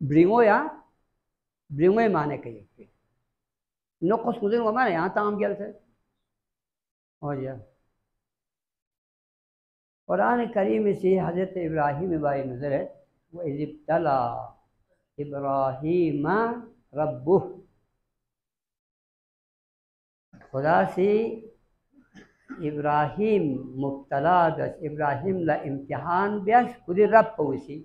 ब्रिंगो या ब्रिंगो माने कहिए नो कुछ मुझे माने यहाँ ताम क्या से हो गया। कुरान करीम से हज़रत इब्राहीम बाई नज़र है वो इब्तला इब्राहीम रब्बुह, खुदा से इब्राहीम मुब्तला बस इब्राहीम ला इम्तिहान बस खुद रब पहुँची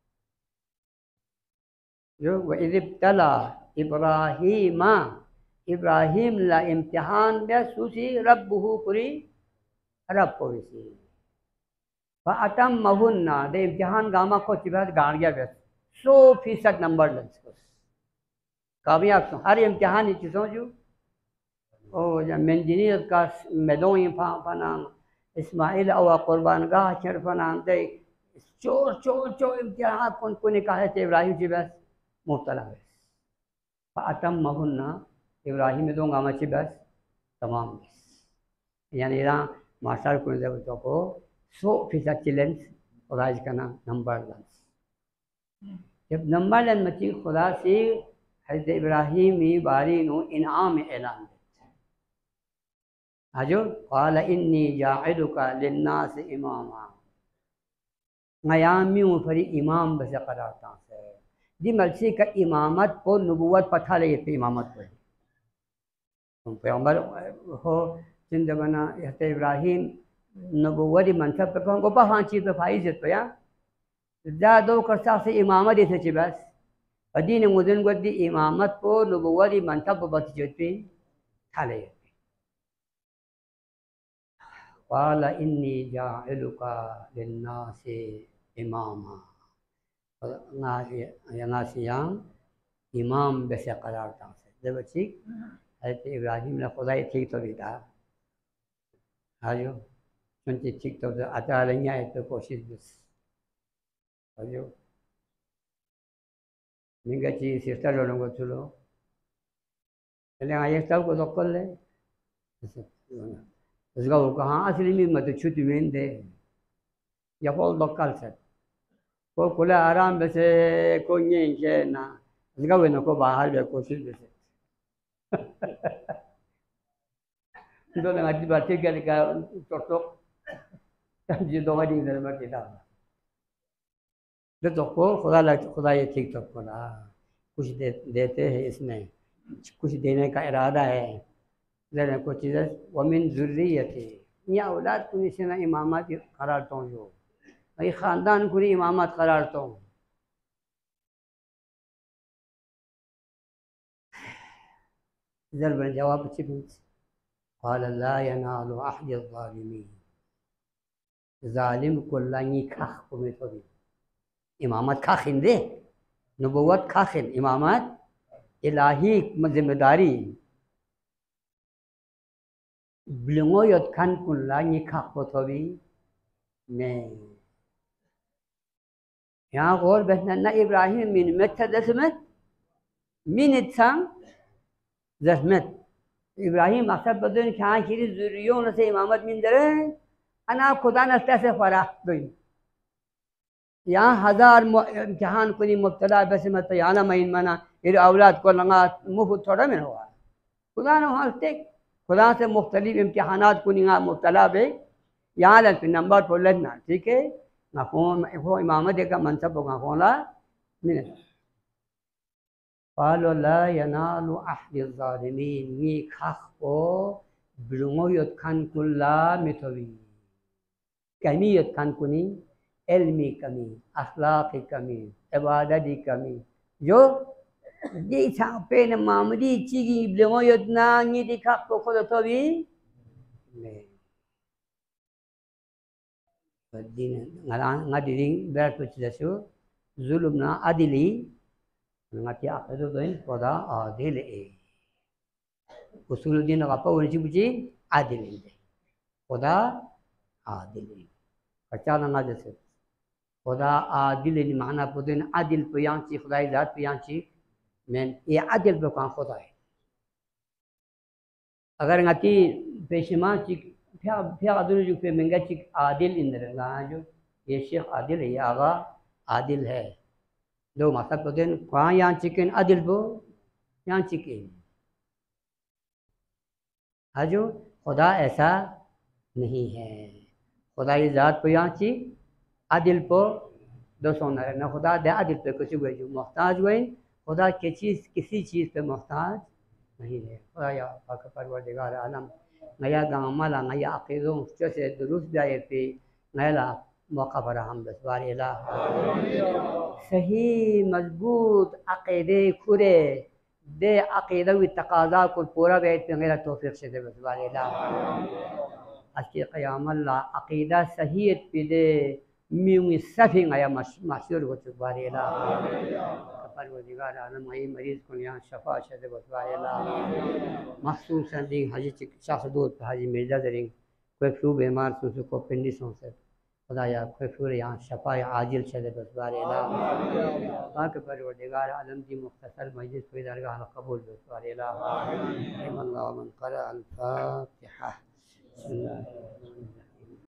जो वो इब्तला इब्राहीम इब्राहीम ला इम्तिहान बस उसी रब्बुहु पूरी रब पहुँची अतम महुन्ना दे इम्तिहान गामा को चिबाद गाड़ गया बस 100% नंबर लग कामयाब तो हर इम्तिहान ही चीज़ों जो ओ जब इंजीनियर का मेदों फनांग इस्माइल अवा कुर्बान गाह चर फनांग दे चोर चोर चोर इम्तिहान कौन को ने कहा है इब्राहिम जी बस मुब्तला बस अतम महुन्ना इब्राहिम में दूंगा मची बस तमाम बस यानी यहाँ मास्टर को बच्चों को 100% चैलेंज खुदा इसका नाम नंबर लेंस जब नंबर लेंस मची खुदा से हज़रत इब्राहीम बारी नो इनाम ऐलान आजो क़ाल इन्नी जाइलुका लिन्नास इमामा ङयामियों फरी इमाम बसे कराता से दी मलसी का इमामत को नबूवत पता लगे पे इमामत पर तुम पैगंबर हो जिन जमाना हज़रत इब्राहीम नबूवत मनसब पे को पहांची पे फाइज तो या ज़्यादा करसा से इमामत ऐसे ची बस अदीन मुदन गद्दी इमामत को नबूवत मनसब बस जोती थाले क़ाल इन्नी जाइलुका लिन्नासि इमामा नासियाम इमाम बेसे करार था जब ठीक हज़रत इब्राहीम ने खुदा ठीक तो भी था आजो सुनती ठीक तो आता नहीं आए तो कोशिश बस आजो मिंगा चीज सिस्टर लोगों को चलो चले आए सब को तो कर ले उसका वो कहाँ असली में मत छुट्टी में दे या कोई बक्कल से को कुल आराम बसे को ये के ना उसका वो नको बाहर भी कोशिश बसे तो ना अच्छी बात है क्या टोटो जी दो बारी इधर में किया तो को खुदा ये ठीक तो खुदा कुछ देते हैं इसमें कुछ देने का इरादा है लेने को चीज़ें वमिन ज़ुर्रियती या औलाद को निशाना इमामत करार तो जो भाई ख़ानदान को इमामत करार तो जल बन जवाब अच्छी पूछ क़ाल ला यनालु अहद ज़ालिमीन ज़ालिम को लानी खाख को में तो भी इमामत खाखिन दे नबूवत खाखिन इमामत इलाही जिम्मेदारी बिलोंगो यद खान कुल्ला ये खाख को तो भी मैं यहाँ और बैठना ना इब्राहिम मिन मत दसमत मिन इत्साम दसमत इब्राहिम अक्सर बदन खां खीरी ज़ुर्रियों न से इमामत मिन दरे अना खुदा नस्ता से फराह गई यहाँ हजार इम्तिहान को नहीं मुब्तला बस मत याना महीन मना ये औलाद को लंगा मुँह थोड़ा में हुआ खुदा ने हंसते खुदा से मुख्तलिफ इम्तिहानात को नहीं मुब्तला बे यहाँ लग नंबर पर लगना ठीक है ना कौन वो इमामत का मनसब होगा कौनला मिने क़ालू ला यनालु अहद ज़ालिमीन ये खाख को बिलोंगो यद खान कुल्ला मिथवी कमी यद खान कुनी इल्मी कमी अखलाक़ी कमी इबादती कमी जो ये पे न मामूली चीज़ी बिलोंगो यद ना ये दिखा को खुद तो भी दिन ngadiring berarti jesu zulumna adili ngati akhiru doin pada adil usul din apa wajib buji adil pada adil kacana ngajesu pada adil ini makna podin adil piyanci khudai zat piyanci men ye adil bukan khudai agar ngati peshima ci फिर अदुल जो पे मंगा चिक आदिल इंदर जो ये शेख आदिल है ये आगा आदिल है दो मकसद होते हैं कहाँ यहाँ चिकन अदिल बो यहाँ चिकन हजो खुदा ऐसा नहीं है खुदा ये ज़ात को यहाँ ची अदिल पो दो सोना न खुदा दे अदिल पे कुछ हुए जो मोहताज हुए खुदा की चीज़ किसी चीज़ पे मोहताज नहीं है खुदा या पाक परवरदिगार आलम नया गामला नया अक़ीदों से दुरुस्त जाए पे नया मौका पर हम बस बारेला सही मजबूत अक़ीदे खुरे दे अक़ीदा व तकाज़ा को पूरा बैठ पे मेरा तौफीक से दे बस बारेला अस्की क़यामल्ला अक़ीदा सही पिदे म्यूंगी सफी नया मशहूर हो चुका बारेला परवरदिगार आलम आई मरीज़ को यहाँ शफा शद बसवारेला मखसूसन दी हाजी शख्स दूध हाजी मिर्जा दरिंग कोई फ्लू बीमार सुसु को पिंडी से खुदाया कोई फ्लू यहाँ शफा आजिल शद बसवारेला पाक परवरदिगार आलम दी मुख्तसर मजलिस कोई दरगाह कबूल बसवारेला अल्लाह मन क़रा अल फातिहा।